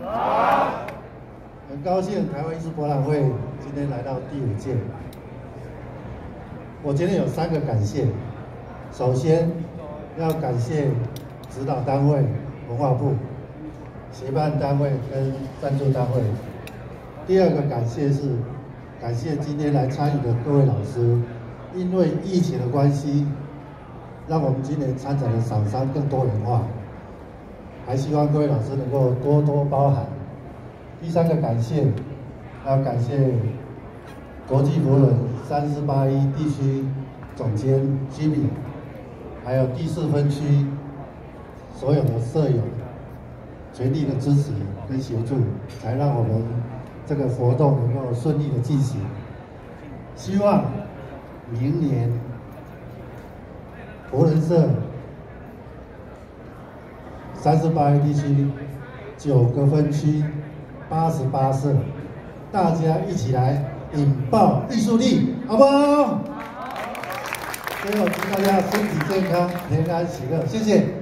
好。很高兴台湾艺术博览会今天来到第5届。我今天有3个感谢。首先要感谢指导单位文化部、协办单位跟赞助单位。第2个感谢是感谢今天来参与的各位老师，因为疫情的关系，让我们今年参展的厂商更多元化，还希望各位老师能够多多包涵。第3个感谢要感谢国际扶轮3481地区总监 Jimmy， 还有第4分区所有的舍友全力的支持跟协助，才让我们这个活动能够顺利的进行。希望明年扶轮社3481地区9个分区88社，大家一起来引爆艺术力，好不好？最后祝大家身体健康、平安喜乐，谢谢。